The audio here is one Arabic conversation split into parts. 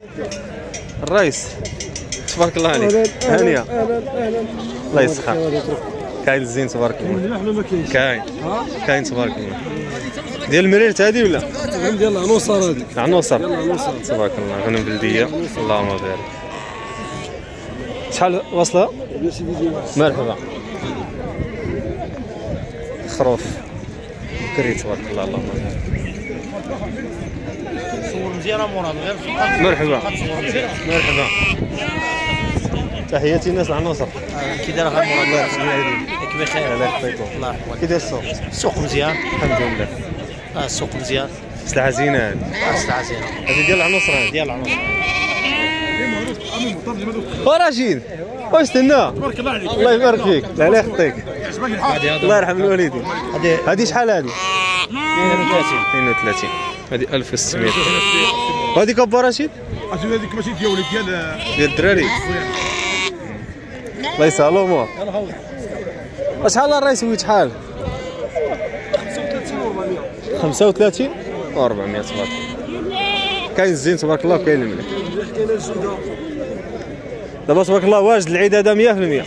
الرئيس تبارك الله عليك. هانيه الله يسخر. كاين الزين تبارك الله. كاين تبارك الله. ديال المريرت هذه ولا ديال العنوصر هذيك؟ العنوصر تبارك الله. غنم بلديه اللهم بارك. شحال واصله؟ مرحبا. خروف بكري تبارك الله اللهم بارك. مرحبا مرحبا. تحياتي الناس العناصر. كي داير اخا مراد؟ الله يخليك بخير. الله يحفظكم. الله يحفظك. كي داير السوق؟ السوق مزيان الحمد لله. السوق مزيان. سلعه زينه هذه. سلعه زينه. هذه ديال العناصر هذه. ديال العناصر. ورشيد واش استنى؟ تبارك الله عليك. الله يبارك فيك. الله يخطيك. الله يرحم الوالدين. هذه شحال هذه؟ 32. هذه 1600. وهذيك ابو رشيد؟ هذيك ماشي ديالي ديال الدراري. الله يسهل الامور. شحال الرئيس ويت شحال؟ 35 و 400 تبارك الله. كاين الزين تبارك الله وكاين الملك. دابا تبارك الله واجد العيد هذا 100%.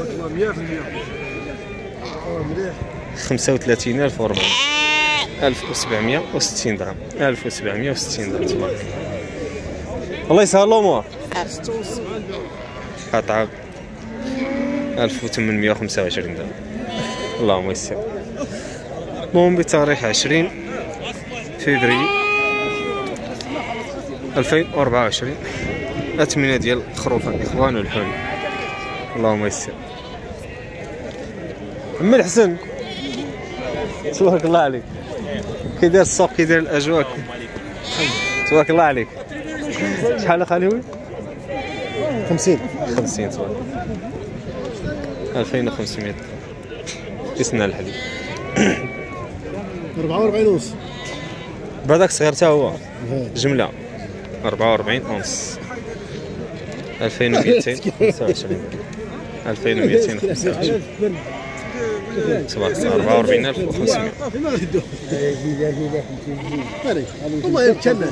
35400 1760 درهم. 1760 درهم تبارك الله. الله يسهل الامور. قطعه 1825 درهم. اللهم يسر. المهم بتاريخ 20 فبراير 2024 أثمنة ديال الخروف الإخوان والحول. اللهم يسر. عمي الحسن تبارك الله عليك. كي داير السوق كي داير الأجواء تبارك الله عليك. شحال اخاليوي؟ 50 تبارك 2500 يسنى الحديد. 44 ونص. بهذاك صغير حتى هو جمله 44 ونص. 2225 2225 تبارك 44500. والله يتكلم.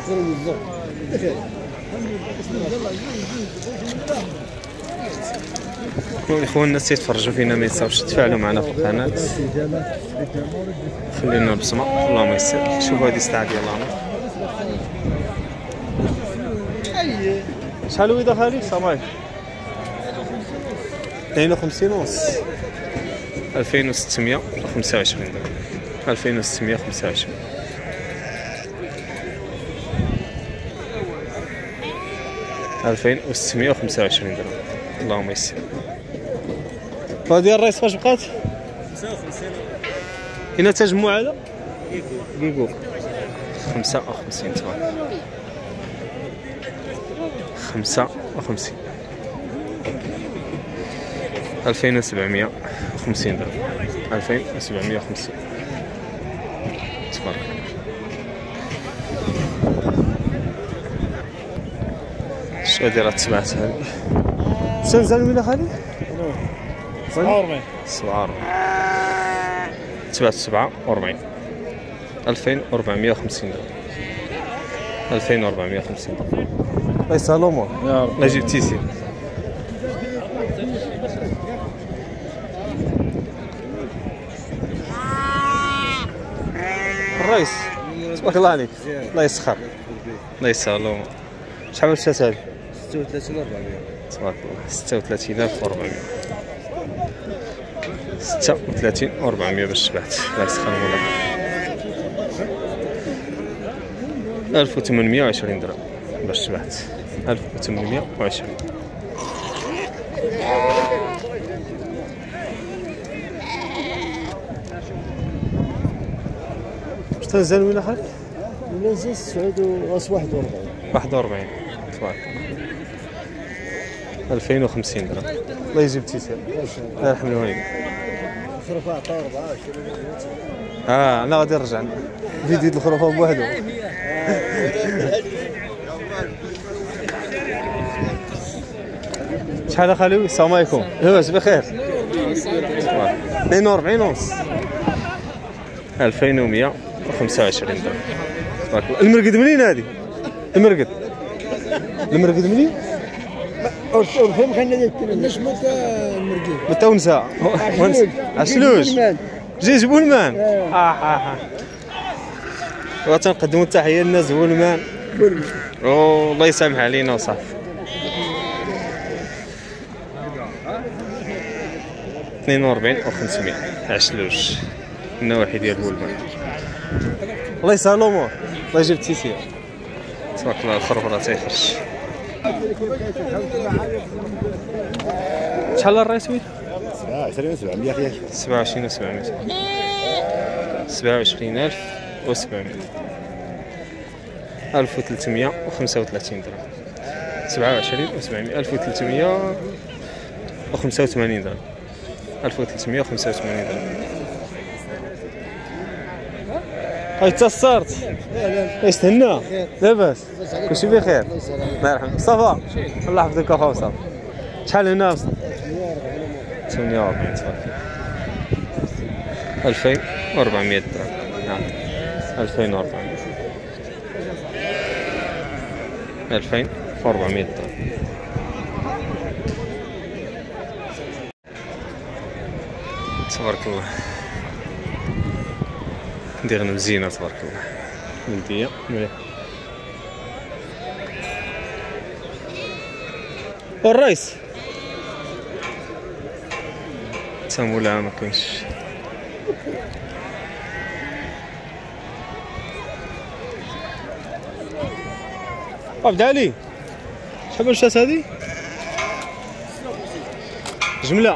اخواننا تيتفرجوا فينا ما ينساوش تفاعلوا معنا في القناه. خلينا البصمه. اللهم يسر. شوفوا هذه الساعه ديالنا شحال ويدا خالي صاماي؟ 52 ونص. 2625 درهم. 2625 2625 درهم. اللهم يسر. هذه الرئيس فاش بقات؟ 55. هنا تجمع هذا؟ كيكو 55 تبارك 55 2750 درهم. 2750 تبارك شنو دايره تبعت هذه؟ سنزل وين خالي؟ 47 تبعت 47 2450 درهم. 2450 درهم. الله يسهل الامور. ما جبتي سي. الرئيس تبارك الله عليك. الله يسخر. الله يسهل الامور. شحال مشات هذه؟ 36400 تبارك الله. 36400 36400 باش شبعت. الله يسخر مولاك. 1820 درهم باش شبعت. 1820. واش تنزل وين اخاك؟ نزل 41 41 تبارك الله. 2050 درهم. الله يجيب تيسير. الله يرحم الوالدين. خرفه عطا 24. انا غادي نرجع فيديو ديال الخرفه بوحدو. شحال اخالي؟ السلام عليكم. لاباس بخير؟ 42 ونص. 2125 درهم تبارك الله. المرقد منين هذه؟ المرقد المرقد منين؟ أرفهم خلينا نتكلم النجمة المرقد بالتونسة عشلوش جيج بولمان وتنقدموا التحية للناس بولمان الله يسامح علينا وصافي 42,500 عشلوش النواحي ديال بولمان. الله يسهل الامور، الله يجيب التيسير. تبارك الله الخربره تيخرج. شحال الرايس ويل؟ 27,700 ياك 27,700 27,700 1335 درهم 27,700 1385 درهم 1385 درهم. هاي تصرت ايش تهنا لاباس كلشي بخير الله يرحمك صافا الله يحفظك اخا وصافي. شحال هنا 48 صافي 2400 درهم. نعم 2400 2400 درهم. تبارك الله ندير مزينه تبارك الله ولديه مليح. والرايس تمولا ما كاينش. عبد علي شحال الشاس هادي؟ جمله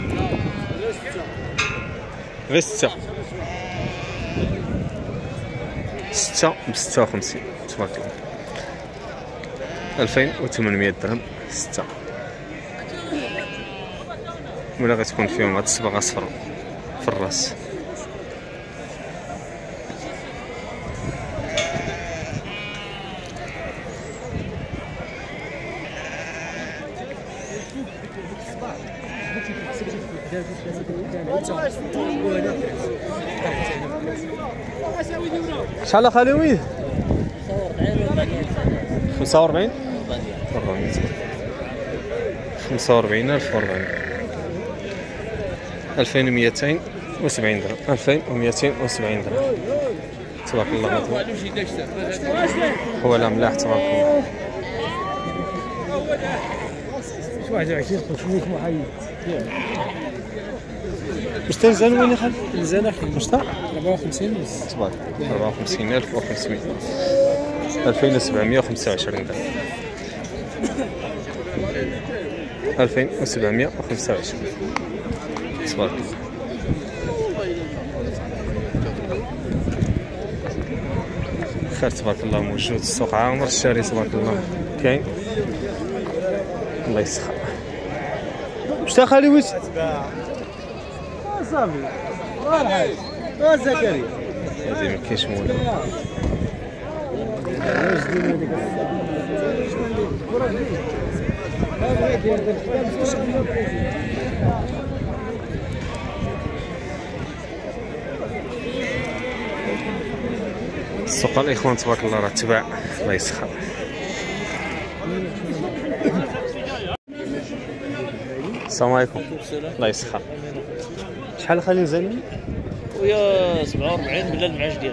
غير 6 ب56 تبارك الله 2800 درهم 6 ولا غتكون فيهم هاد الصباغه صفرا في الراس. شحال اخالي وين؟ 45 400 45,400 2270 درهم 2270 درهم تبارك الله مطلوب. هو لا ملاح تبارك الله. 21 500 محيد واش تنزل وين خالد؟ تنزل اخي واش تا 54 بس تبارك 54,500 2725 درهم 2725 تبارك الله. خير تبارك الله موجود السوق عامر الشاري تبارك الله كاين الله يسخر. واش تا خالي واش صافي والحاج زكريا هادي ما كاينش مولا. السوق الاخوان تبارك الله راه تباع الله يسخر. السلام عليكم الله يسخر. شحال خالي مزالين؟ ويا 47 بلا المعاش ديالو.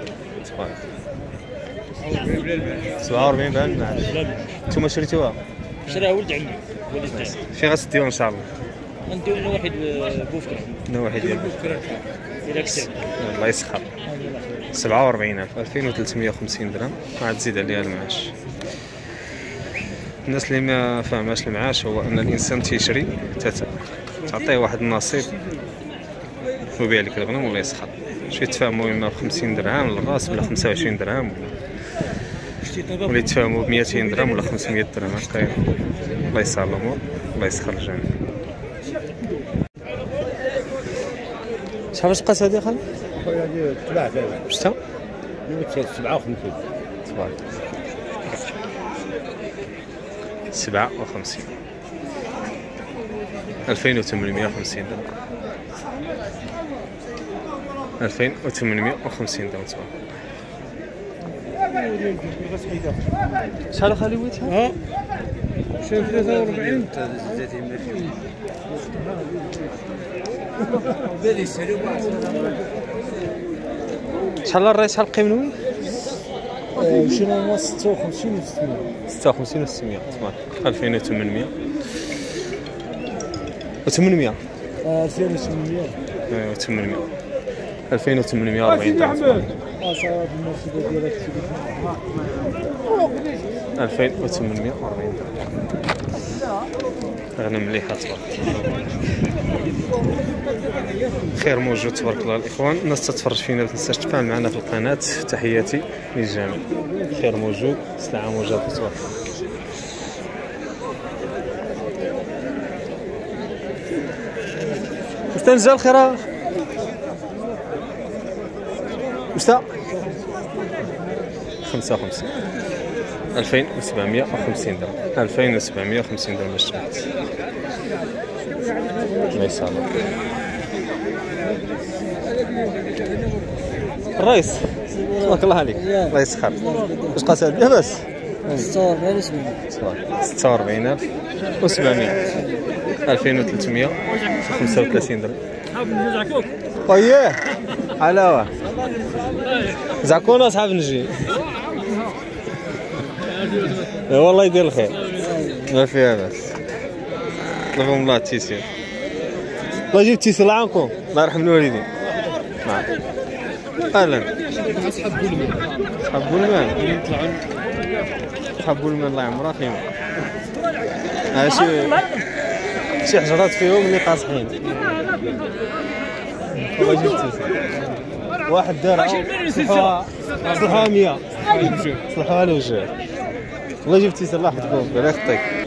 47 بلا المعاش. نتوما شريتوها؟ شراها ولد عمي ولد عمي. فين غتديوها ان شاء الله؟ غنديو لنا واحد بوفكره. لنا واحد ديال بوفكره. إلا كسب. الله يسخر. 47,000 2350 درهم عاد تزيد عليها المعاش. الناس اللي ما فاهماش المعاش هو ان الانسان تيشري تعطيه واحد النصيب ويبيع لك الغنم ولا يسخر. شي يتفاهموا اما ب 50 درهم للراس ولا 25 درهم ولا يتفاهموا ب 200 درهم ولا 500 درهم هكا. الله يسهل الامور الله يسخر الجميع. شحال بقات هادي خالد؟ هذه تباع فيها شتا؟ 57 تبارك 57 2850 درهم 2850 درهم تبارك. شحال خالي ويت؟ شوف 43 شحال الرئيس شحال القيمنوي؟ مشينا هو 56 و 600 56 و 600 تبارك 2800 و 800 2800 ايوا 800 2840 درهم صافي المرسيدس ديالك 2840 غنم مليحه تبارك الله. خير موجود تبارك الله الاخوان. الناس تتفرج فينا ما تنساش تفاعل معنا في القناه. تحياتي للجميع. خير موجود سلعه موجوده تبارك الله. واش الخير واش 55 2750 درهم 2750 درهم باش تبعت. الله يسلمك الرئيس. تبارك الله عليك. الله يسخر. واش قاسات لاباس؟ 46700 2335 درهم. اييه علاوه زعكونا اصحاب نجي. والله يدير الخير ما فيها باس. طلبهم الله التيسير. الله يجيب التيسير الله يعاونكم. الله يرحم الوالدين. نعم اهلا. صحاب بولمان صحاب بولمان الله يعمرها خيمه. شي حجرات فيهم اللي قاصحين. الله يجيب التيسير. واحد دارها صلحوها 100 صلحوها له وجهك. الله يجيب التيسير الله يحفظكم. الله يخطيك.